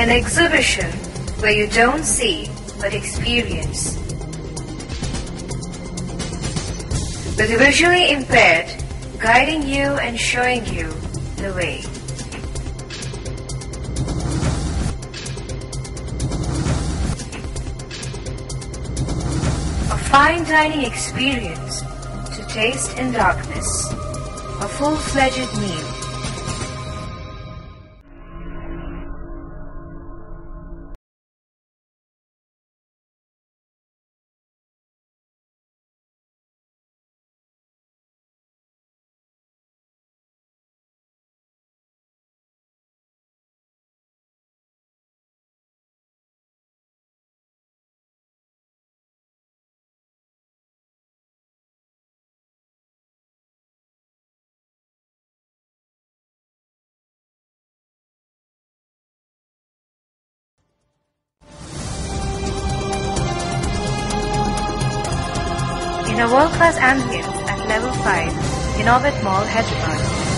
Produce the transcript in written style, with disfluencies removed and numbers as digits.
An exhibition where you don't see but experience. With the visually impaired, guiding you and showing you the way. A fine dining experience to taste in darkness. A full-fledged meal. In a world-class ambience at level 5 in Orbit Mall, Hyderabad.